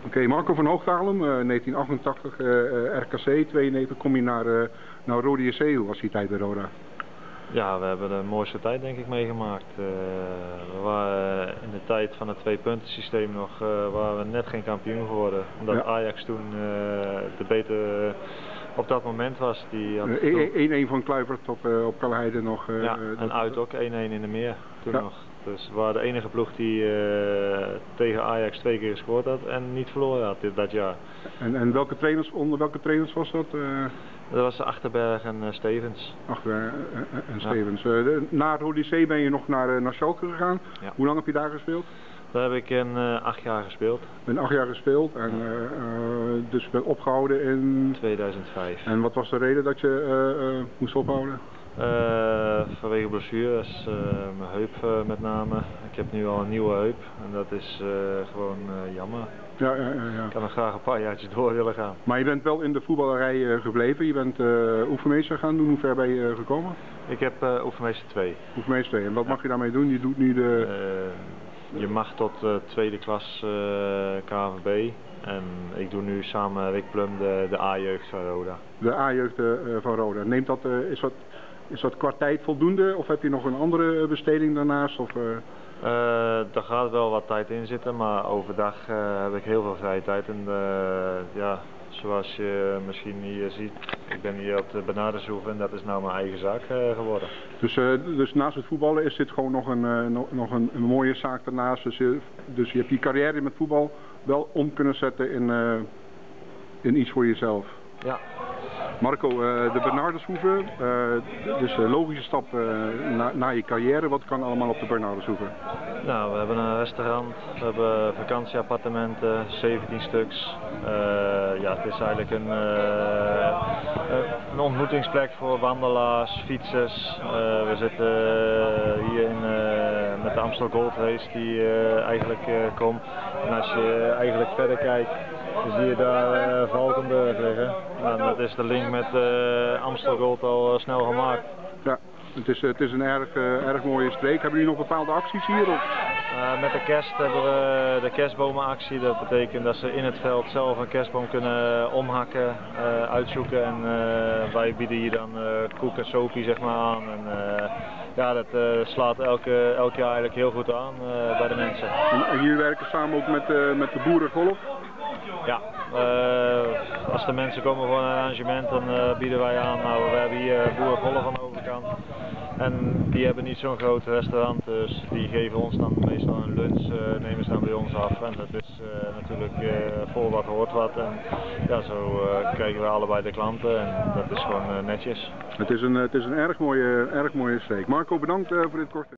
Oké, Marco van Hoogdalem, 1988 RKC, 92 kom je naar Rode JC. Hoe was die tijd bij Roda? Ja, we hebben de mooiste tijd denk ik meegemaakt. We waren in de tijd van het tweepuntensysteem nog waren we net geen kampioen geworden. Omdat ja. Ajax toen de betere op dat moment was. 1-1 van Kluivert op Kalheide nog. Ja, en uit ook 1-1 in de Meer toen nog. Dus we waren de enige ploeg die tegen Ajax 2 keer gescoord had en niet verloren had dat jaar. En onder welke trainers was dat? Dat was Achterberg en Stevens. Achterberg en Stevens. Ja. Na Rode JC ben je nog naar Schalke gegaan. Ja. Hoe lang heb je daar gespeeld? Daar heb ik in 8 jaar gespeeld. In 8 jaar gespeeld en dus ben opgehouden in 2005. En wat was de reden dat je moest ophouden? Vanwege blessures, mijn heup met name. Ik heb nu al een nieuwe heup en dat is gewoon jammer. Ja. Ik kan nog graag een paar jaartjes door willen gaan. Maar je bent wel in de voetballerij gebleven, je bent oefenmeester gaan doen. Hoe ver ben je gekomen? Ik heb oefenmeester 2. Oefenmeester 2, en wat mag je daarmee doen? Je doet nu de... Je mag tot tweede klas KNVB en ik doe nu samen met Rick Plum de A-jeugd van Roda. De A-jeugd van Roda. Neemt dat, is dat qua tijd voldoende of heb je nog een andere besteding daarnaast? Of, Daar gaat wel wat tijd in zitten, maar overdag heb ik heel veel vrije tijd. En ja, zoals je misschien hier ziet, ik ben hier op de Bernardeshoeve en dat is nou mijn eigen zaak geworden. Dus naast het voetballen is dit gewoon nog een mooie zaak daarnaast. Dus je hebt je carrière met voetbal wel om kunnen zetten in iets voor jezelf. Ja. Marco, de Bernardeshoeve, dus een logische stap na je carrière. Wat kan allemaal op de Bernardeshoeve? Nou, we hebben een restaurant, we hebben vakantieappartementen, 17 stuks. Ja, het is eigenlijk een ontmoetingsplek voor wandelaars, fietsers. We zitten hier met de Amstel Gold Race die eigenlijk komt. En als je eigenlijk verder kijkt, dan zie je daar Valkenburg liggen. En dat is de link met Amstel Gold al snel gemaakt. Ja, het is een erg mooie streek. Hebben jullie nog bepaalde acties hier? Met de kerst hebben we de kerstbomenactie. Dat betekent dat ze in het veld zelf een kerstboom kunnen omhakken, uitzoeken. En wij bieden hier dan koek en sopie zeg maar aan. En, ja, dat slaat elk jaar eigenlijk heel goed aan bij de mensen. En jullie werken samen ook met de boerengolf? Ja, als de mensen komen voor een arrangement dan bieden wij aan, nou we hebben hier boerengolf aan de overkant. En die hebben niet zo'n groot restaurant, dus die geven ons dan meestal een lunch, nemen ze dan bij ons af. En dat is natuurlijk voor wat hoort wat. En ja, zo krijgen we allebei de klanten en dat is gewoon netjes. Het is een erg mooie streek. Marco, bedankt voor dit korte.